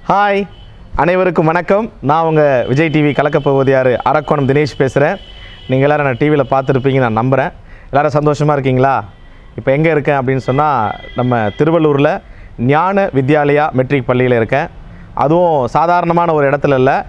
Hi அனைவருக்கும் வணக்கம். நான் உங்கள் விஜய் டிவி கலக்கப்போவதியார் அரக்கோணம் தினேஷ் பேசுகிறேன். நீங்கள் எல்லோரும் நான் டிவியில் பார்த்துருப்பீங்க நான் நம்புகிறேன். எல்லோரும் சந்தோஷமாக இருக்கீங்களா? இப்போ எங்கே இருக்கேன் அப்படின்னு சொன்னால் நம்ம திருவள்ளூரில் ஞான வித்யாலயா மெட்ரிக் பள்ளியில் இருக்கேன். அதுவும் சாதாரணமான ஒரு இடத்துல இல்லை,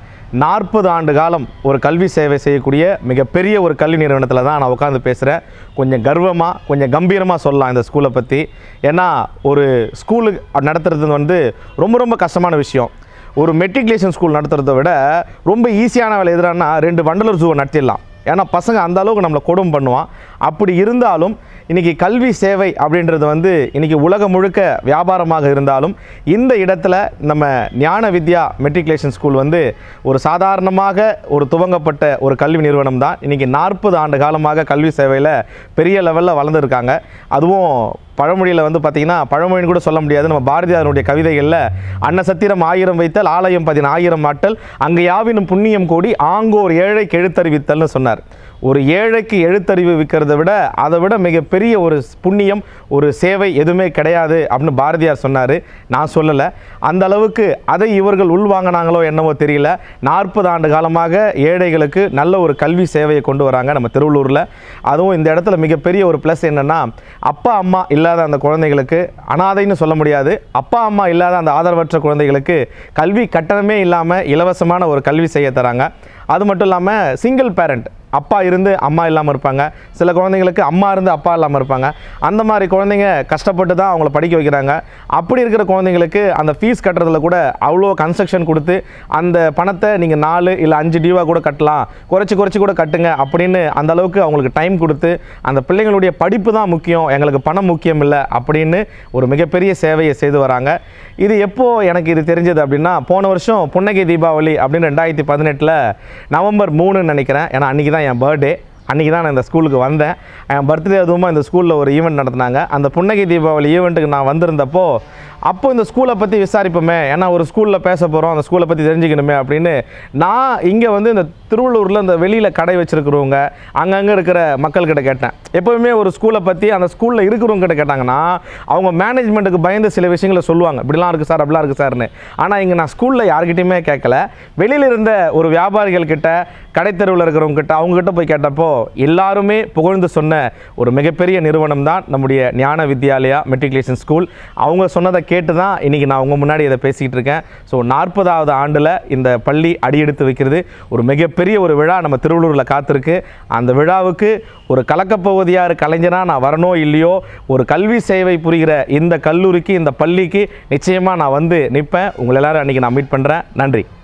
40 ஆண்டு காலம் ஒரு கல்வி சேவை செய்யக்கூடிய மிகப்பெரிய ஒரு கல்வி நிறுவனத்தில் தான் நான் உட்காந்து பேசுகிறேன். கொஞ்சம் கர்வமாக கொஞ்சம் கம்பீரமாக சொல்லலாம் இந்த ஸ்கூலை பற்றி. ஏன்னா ஒரு ஸ்கூலு நடத்துறது ரொம்ப கஷ்டமான விஷயம். ஒரு மெட்ரிகுலேஷன் ஸ்கூல் நடத்துறதை விட ரொம்ப ஈஸியான வேலை எதுனா 2 வண்டலூர் ஜூவை நடத்திடலாம். ஏன்னா பசங்க அந்த அளவுக்கு நம்மளை கொடுமை பண்ணுவான். அப்படி இருந்தாலும் இன்றைக்கி கல்வி சேவை அப்படின்றது இன்றைக்கி உலகம் முழுக்க வியாபாரமாக இருந்தாலும் இந்த இடத்துல நம்ம ஞான வித்யா மெட்ரிகுலேஷன் ஸ்கூல் ஒரு சாதாரணமாக ஒரு துவங்கப்பட்ட ஒரு கல்வி நிறுவனம் தான். இன்றைக்கி 40 ஆண்டு காலமாக கல்வி சேவையில் பெரிய லெவலில் வளர்ந்துருக்காங்க. அதுவும் பழமொழியில் பார்த்திங்கன்னா பழமொழின்னு கூட சொல்ல முடியாது. நம்ம பாரதியாருடைய கவிதைகளில் அன்னசத்திரம் 1000 வைத்தல் ஆலயம் 10,000 மாட்டல் அங்கே யாவினும் புண்ணியம் கோடி ஆங்கோர் ஏழைக்கு எழுத்தறிவித்தல்னு சொன்னார். ஒரு ஏழைக்கு எழுத்தறிவு விற்கிறத விட அதை விட மிகப்பெரிய ஒரு புண்ணியம் ஒரு சேவை எதுவுமே கிடையாது அப்படின்னு பாரதியார் சொன்னார். நான் சொல்லலை. அந்த அளவுக்கு அதை இவர்கள் உள்வாங்கினாங்களோ என்னவோ தெரியல. 40 ஆண்டு காலமாக ஏழைகளுக்கு நல்ல ஒரு கல்வி சேவையை கொண்டு வராங்க நம்ம திருவள்ளூரில். அதுவும் இந்த இடத்துல மிகப்பெரிய ஒரு ப்ளஸ் என்னென்னா, அப்பா அம்மா இல்லாத அந்த குழந்தைகளுக்கு, அனாதைன்னு சொல்ல முடியாது, அப்பா அம்மா இல்லாத அந்த ஆதரவற்ற குழந்தைகளுக்கு கல்வி கட்டணமே இல்லாமல் இலவசமான ஒரு கல்வி செய்ய தராங்க. அது மட்டும் இல்லாமல் சிங்கிள் பேரண்ட், அப்பா இருந்து அம்மா இல்லாமல் இருப்பாங்க. சில குழந்தைங்களுக்கு அம்மா இருந்து அப்பா இல்லாமல் இருப்பாங்க. அந்த மாதிரி குழந்தைங்க கஷ்டப்பட்டு தான் அவங்கள படிக்க வைக்கிறாங்க. அப்படி இருக்கிற குழந்தைங்களுக்கு அந்த ஃபீஸ் கட்டுறதுல கூட அவ்வளோ கன்ஸ்ட்ரக்ஷன் கொடுத்து அந்த பணத்தை நீங்கள் 4 இல்லை 5 டியூவாக கூட கட்டலாம், குறைச்சி கூட கட்டுங்க அப்படின்னு அந்த அளவுக்கு அவங்களுக்கு டைம் கொடுத்து அந்த பிள்ளைங்களுடைய படிப்பு தான் முக்கியம், எங்களுக்கு பணம் முக்கியம் இல்லை அப்படின்னு ஒரு மிகப்பெரிய சேவையை செய்து வராங்க. இது எப்போது எனக்கு இது தெரிஞ்சது அப்படின்னா, போன வருஷம் புன்னகை தீபாவளி அப்படின்னு 2018 நவம்பர் 3 நினைக்கிறேன். ஏன்னா அன்றைக்கி தான் என் பர்த்டே. அன்றைக்கி தான் நான் இந்த ஸ்கூலுக்கு வந்தேன். என் பர்த்டே அதுவுமா இந்த ஸ்கூலில் ஒரு ஈவெண்ட் நடத்தினாங்க. அந்த புன்னகை தீபாவளி ஈவெண்ட்டுக்கு நான் வந்திருந்தப்போ அப்போது இந்த ஸ்கூலை பற்றி விசாரிப்போமே, ஏன்னா ஒரு ஸ்கூலில் பேச போகிறோம், அந்த ஸ்கூலை பற்றி தெரிஞ்சுக்கணுமே அப்படின்னு நான் இங்கே இந்த திருவள்ளூரில் இந்த வெளியில் கடை வச்சுருக்கிறவங்க அங்கங்கே இருக்கிற மக்கள்கிட்ட கேட்டேன். எப்போவுமே ஒரு ஸ்கூலை பற்றி அந்த ஸ்கூலில் இருக்கிறவங்ககிட்ட கேட்டாங்கன்னா அவங்க மேனேஜ்மெண்ட்டுக்கு பயந்து சில விஷயங்களை சொல்லுவாங்க, இப்படிலாம் இருக்குது சார், அப்படிலாம் இருக்குது சார்னு. ஆனால் இங்கே நான் ஸ்கூலில் யார்கிட்டையுமே கேட்கல. வெளியில் இருந்த ஒரு வியாபாரிகள்கிட்ட, கடைத்தெருவில் இருக்கிறவங்ககிட்ட, அவங்ககிட்ட போய் கேட்டப்போ எல்லாருமே புகழ்ந்து சொன்ன ஒரு மிகப்பெரிய நிறுவனம் தான் நம்முடைய ஞான வித்யாலயா மெட்ரிகுலேஷன் ஸ்கூல். அவங்க சொன்னதை கேட்டு தான் இன்றைக்கி நான் உங்கள் முன்னாடி இதை பேசிக்கிட்டு இருக்கேன். ஸோ 40வது ஆண்டில் இந்த பள்ளி அடியெடுத்து வைக்கிறது ஒரு மிகப்பெரிய ஒரு விழா நம்ம திருவள்ளூரில் காத்திருக்கு. அந்த விழாவுக்கு ஒரு கலக்கப்போவதியார் கலைஞனாக நான் வரனோ இல்லையோ, ஒரு கல்வி சேவை புரிகிற இந்த கல்லூரிக்கு, இந்த பள்ளிக்கு நிச்சயமாக நான் நிற்பேன். உங்களை எல்லோரும் அன்றைக்கி நான் மீட் பண்ணுறேன். நன்றி.